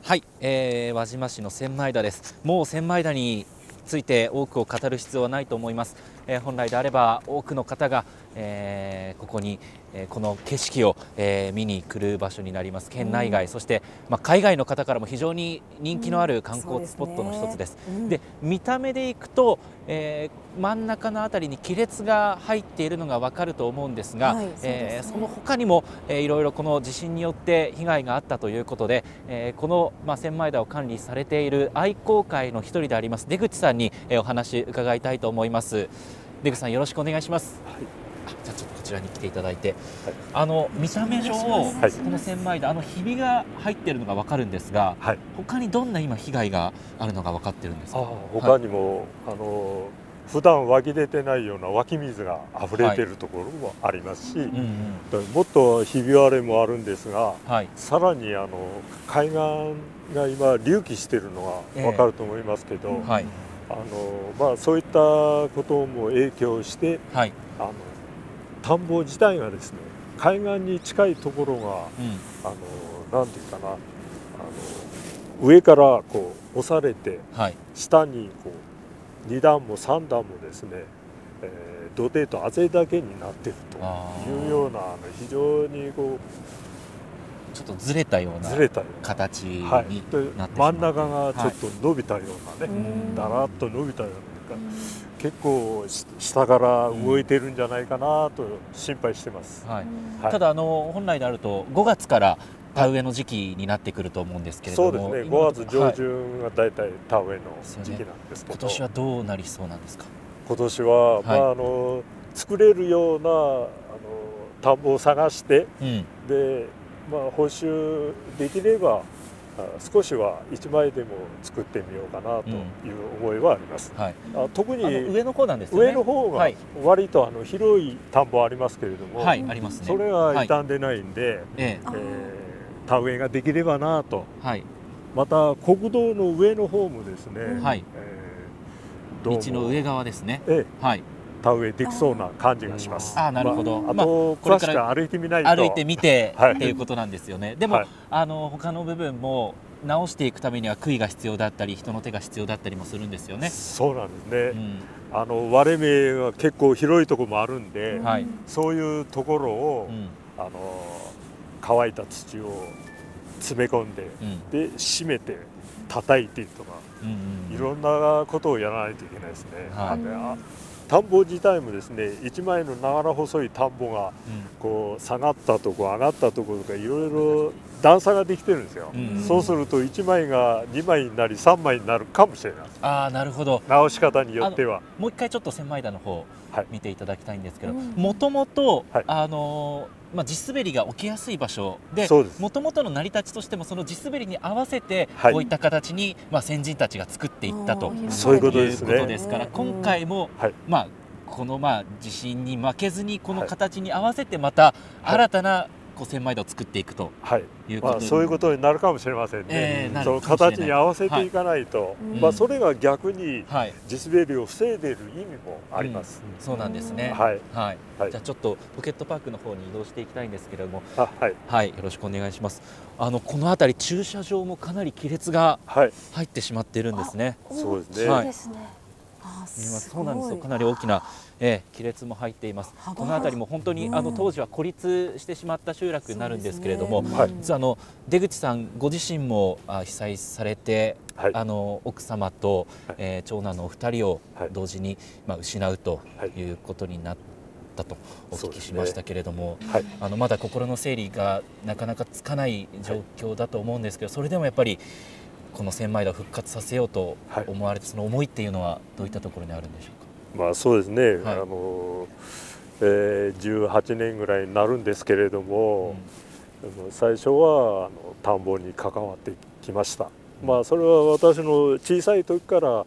はい、輪島市の千枚田です。もう千枚田について多くを語る必要はないと思います。本来であれば多くの方が、ここに、この景色を、見に来る場所になります。県内外、そして、海外の方からも非常に人気のある観光スポットの一つです。で、見た目でいくと、真ん中のあたりに亀裂が入っているのが分かると思うんですが、その他にも、いろいろこの地震によって被害があったということで、この、千枚田を管理されている愛好会の一人であります出口さんに、お話伺いたいと思います。出口さん、よろしくお願いします。はい、じゃあちょっとこちらに来ていただいて、見た目上、この千枚田、ひびが入っているのが分かるんですが、他にどんな今被害があるのが分かっているんですか。 他にも、普段湧き出てないような湧き水が溢れているところもありますし、もっとひび割れもあるんですが、さらに海岸が今隆起しているのが分かると思いますけど、そういったことも影響して、田んぼ自体がですね、海岸に近いところが、なんていうかな、上からこう押されて、下にこう2段も3段もですね、土手とあぜだけになっているというような非常にこうちょっとずれたような形になってしまう、 真ん中がちょっと伸びたようなね、だらっと伸びたような、結構下から動いてるんじゃないかなと心配してます。 ただ本来であると5月から田植えの時期になってくると思うんですけれども、 そうですね、5月上旬がだいたい田植えの時期なんですけど、 今年はどうなりそうなんですか。 今年は、作れるような田んぼを探して、で、補修できれば少しは1枚でも作ってみようかなという思いはあります。特に上の方なんですよね。 上の方が割と広い田んぼありますけれども、それが傷んでないんで、田植えができればなと。また国道の上の方もですね、 道の上側ですね。 田植えできそうな感じがします。 なるほど。 あと詳しく歩いてみないと。 歩いてみてっていうことなんですよね。でも他の部分も直していくためには杭が必要だったり人の手が必要だったりもするんですよね。 そうなんですね。割れ目は結構広いところもあるんで、そういうところを乾いた土を詰め込んで、で締めて叩いてとか、いろんなことをやらないといけないですね。田んぼ自体もですね、一枚の長ら細い田んぼがこう下がったとこ上がったところとかいろいろ段差ができてるんですよ。そうすると1枚が2枚になり3枚になるかもしれない。 なるほど。 直し方によっては。 もう一回ちょっと千枚田の方見ていただきたいんですけど、もともと地滑りが起きやすい場所で、もともとの成り立ちとしてもその地滑りに合わせてこういった形に先人たちが作っていったということですから、今回もこの地震に負けずにこの形に合わせてまた新たな千枚田を作っていくということ、 そういうことになるかもしれませんね。その形に合わせていかないと、それが逆に地滑りを防いでいる意味もあります。 そうなんですね。じゃあちょっとポケットパークの方に移動していきたいんですけれども、よろしくお願いします。この辺り駐車場もかなり亀裂が入ってしまっているんですね。 そうですね。 そうなんですよ。かなり大きな亀裂も入っています。この辺りも本当に当時は孤立してしまった集落になるんですけれども、実は出口さんご自身も被災されて、奥様と長男のお二人を同時に失うということになったとお聞きしましたけれども、まだ心の整理がなかなかつかない状況だと思うんですけど、それでもやっぱりこの千枚田を復活させようと思われて、その思いっていうのはどういったところにあるんでしょうか。 そうですね、18年ぐらいになるんですけれども、最初は田んぼに関わってきました。それは私の小さい時から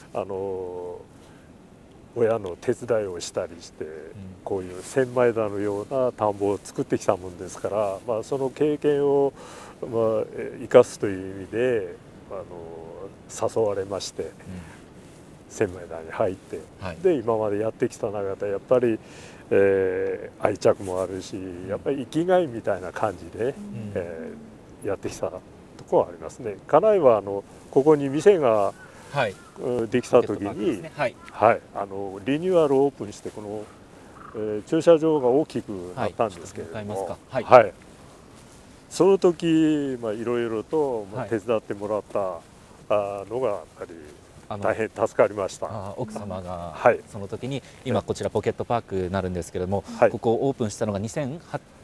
親の手伝いをしたりして、こういう千枚田のような田んぼを作ってきたもんですから、その経験を生かすという意味で誘われまして、千枚田に入って、で今までやってきた中でやっぱり、愛着もあるし、やっぱり生きがいみたいな感じで、やってきたところはありますね。家内はここに店ができた時に、はい、リニューアルオープンしてこの、駐車場が大きくなったんですけれども、はい、その時、いろいろと手伝ってもらったのがやっぱり大変助かりました。 奥様がその時に、今こちらポケットパークになるんですけれども、ここをオープンしたのが2008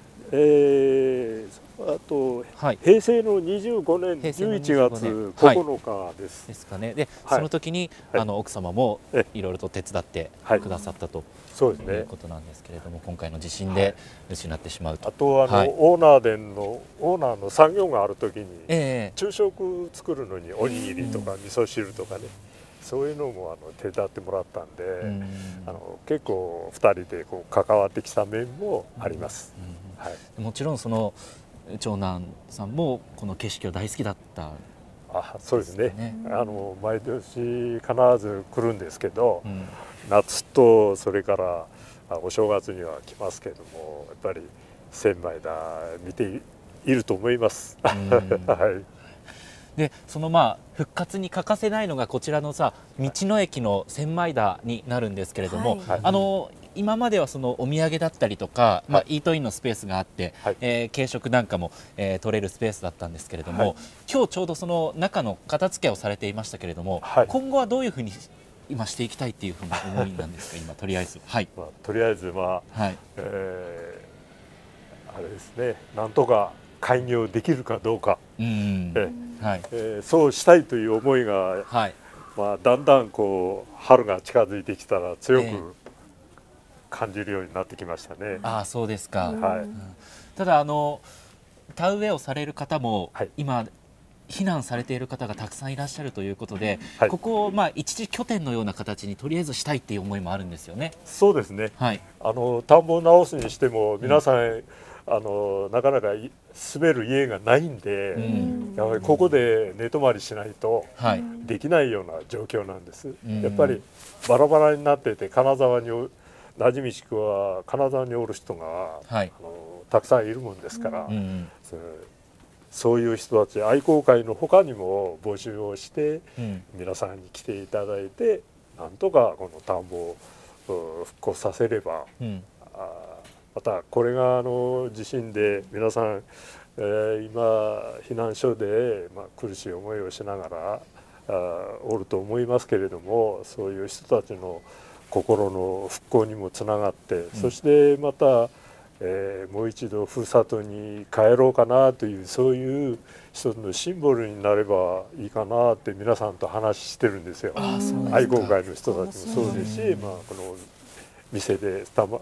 あと、平成の25年11月9日です。 ですかね。で、その時に奥様もいろいろと手伝ってくださったということなんですけれども、今回の地震で失ってしまうと。 あとオーナーの作業がある時に、昼食作るのにおにぎりとか味噌汁とかね、そういうのも手伝ってもらったんで、結構2人で関わってきた面もあります。 もちろんその長男さんもこの景色を大好きだった。 そうですね。毎年必ず来るんですけど、夏とそれからお正月には来ますけども、やっぱり千枚田見ていると思います。 でその復活に欠かせないのがこちらの道の駅の千枚田になるんですけれども、今まではそのお土産だったりとか、イートインのスペースがあって、軽食なんかも、取れるスペースだったんですけれども、今日ちょうどその中の片付けをされていましたけれども、今後はどういうふうに今していきたいっていうふうな思いなんですか今とりあえず。 とりあえずあれですね、なんとか開業できるかどうか、そうしたいという思いが、だんだん春が近づいてきたら強く感じるようになってきましたね。 そうですか。ただ田植えをされる方も、今避難されている方がたくさんいらっしゃるということで、ここを一時拠点のような形にとりあえずしたいっていう思いもあるんですよね。 そうですね。田んぼを直すにしても皆さん、なかなか住める家がないんで、やはりここで寝泊まりしないとできないような状況なんです。やっぱりバラバラになってて、金沢に馴染み地区は金沢におる人が、たくさんいるもんですから、そういう人たち愛好会の他にも募集をして、皆さんに来ていただいて、なんとかこの田んぼを復興させれば、またこれが地震で皆さん、今避難所で、苦しい思いをしながらおると思いますけれども、そういう人たちの心の復興にもつながって、そしてまた、もう一度ふるさとに帰ろうかなという、そういう一つのシンボルになればいいかなって皆さんと話してるんですよ。愛好会の人たちもそうですし、この店で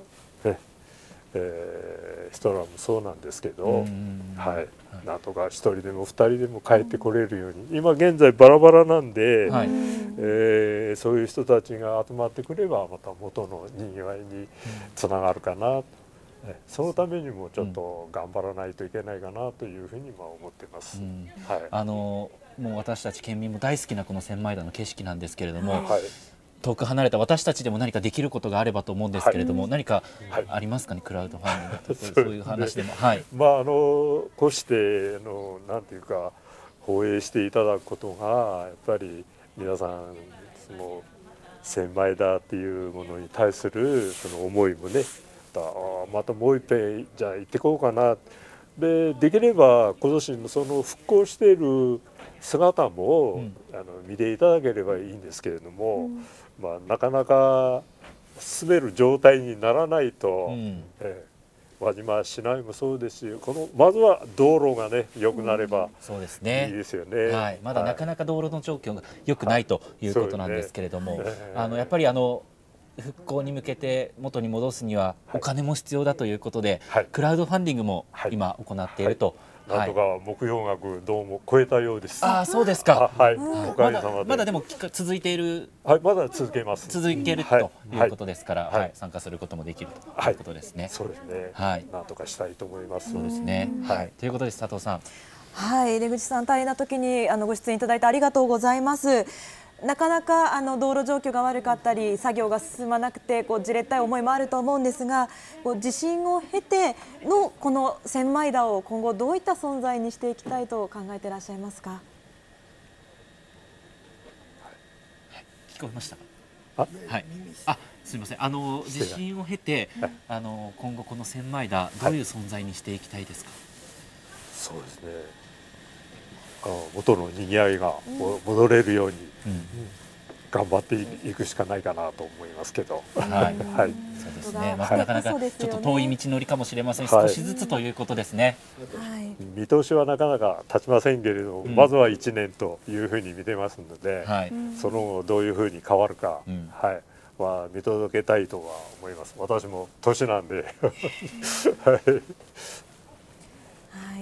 人らもそうなんですけど、なんとか一人でも二人でも帰ってこれるように、今現在バラバラなんで、そういう人たちが集まってくればまた元のにぎわいにつながるかな、そのためにもちょっと頑張らないといけないかなというふうに思ってます。 もう私たち県民も大好きなこの千枚田の景色なんですけれども、遠く離れた私たちでも何かできることがあればと思うんですけれども、何かありますかね、クラウドファンディングとかそういう話でも。 こうしてなんていうか放映していただくことがやっぱり皆さんその千枚田っていうものに対するその思いもね、またもう一遍じゃあ行ってこうかな。できれば今年のその復興している姿も、見ていただければいいんですけれども、なかなか住める状態にならないと、輪島市内もそうですし、まずは道路がね良くなればいいですよね。 まだなかなか道路の状況が良くないということなんですけれども、やっぱり復興に向けて元に戻すにはお金も必要だということで、クラウドファンディングも今行っていると。 なんとか目標額どうも超えたようです。 そうですか。 おかげさまで。 まだでも続いている。 まだ続けます。 続けるということですから、参加することもできるということですね。 そうですね。なんとかしたいと思います。 そうですね。ということです、佐藤さん。 出口さん、大変な時にご出演いただいてありがとうございます。 なかなか道路状況が悪かったり作業が進まなくてじれったい思いもあると思うんですが、地震を経てのこの千枚田を今後どういった存在にしていきたいと考えていらっしゃいますか。 聞こえましたか。はい、すみません。地震を経て、今後この千枚田どういう存在にしていきたいですか。 そうですね。元の賑わいが戻れるように頑張っていくしかないかなと思いますけど。 はい、そうですね。なかなかちょっと遠い道のりかもしれません。少しずつということですね。 見通しはなかなか立ちませんけれど、まずは1年というふうに見てますので、その後どういうふうに変わるか、見届けたいとは思います。私も年なんで。